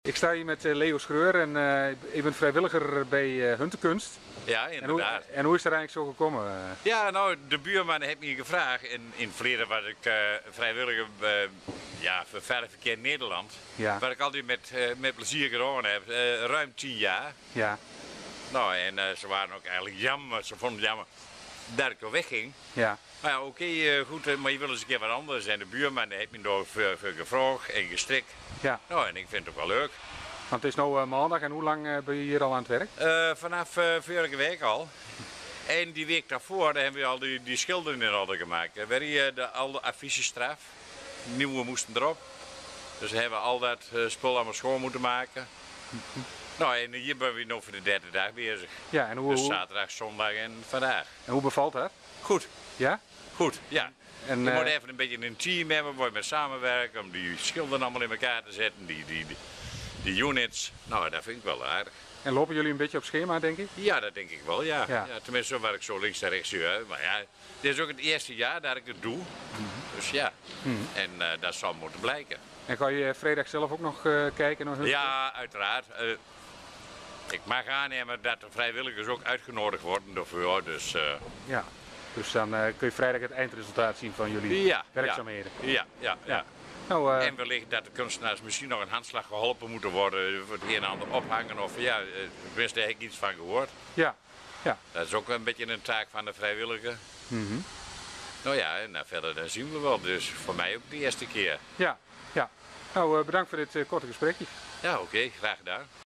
Ik sta hier met Leo Schreur en ik ben vrijwilliger bij Huntekunst. Ja, inderdaad. En hoe is het er eigenlijk zo gekomen? Ja, nou, de buurman heeft me gevraagd. In het verleden was ik vrijwilliger voor Veilig Verkeer Nederland. Ja. Waar ik altijd met plezier gedaan heb, ruim 10 jaar. Ja. Nou, en ze waren ook eigenlijk jammer, ze vonden het jammer dat ik er wegging. Ja. Maar ja, oké, goed, maar je wil eens een keer wat anders. En de buurman heeft me door gevraagd en gestrikt. Ja. Nou, en ik vind het ook wel leuk. Want het is nu maandag en hoe lang ben je hier al aan het werk? Vanaf vorige week al. En die week daarvoor hebben we al die schilderen in orde gemaakt. We hebben hier al de affiches eraf. Nieuwe moesten erop. Dus we hebben al dat spul allemaal schoon moeten maken. Nou, en hier ben we nog voor de derde dag bezig. Ja, en Dus zaterdag, zondag en vandaag. En hoe bevalt dat? Goed. Ja? Goed, ja. En, je moet even een beetje een team hebben, waar je mee samenwerken om die schilderen allemaal in elkaar te zetten, die units. Nou, dat vind ik wel aardig. En lopen jullie een beetje op schema, denk ik? Ja, dat denk ik wel, ja. Ja. Ja, tenminste, waar ik zo links en rechts zie. Maar ja, dit is ook het eerste jaar dat ik het doe. Dus ja, en dat zal moeten blijken. En kan je vrijdag zelf ook nog kijken naar hun? Ja, uiteraard. Ik mag aannemen dat de vrijwilligers ook uitgenodigd worden daarvoor, dus... Ja. Dus dan kun je vrijdag het eindresultaat zien van jullie werkzaamheden. Ja. Nou, En wellicht dat de kunstenaars misschien nog een handslag geholpen moeten worden voor het een en ander ophangen of ja, tenminste daar heb ik iets van gehoord. Ja. Dat is ook een beetje een taak van de vrijwilliger. Nou ja, en verder dan zien we wel, dus voor mij ook de eerste keer. Ja. Nou, bedankt voor dit korte gesprekje. Ja, oké, graag gedaan.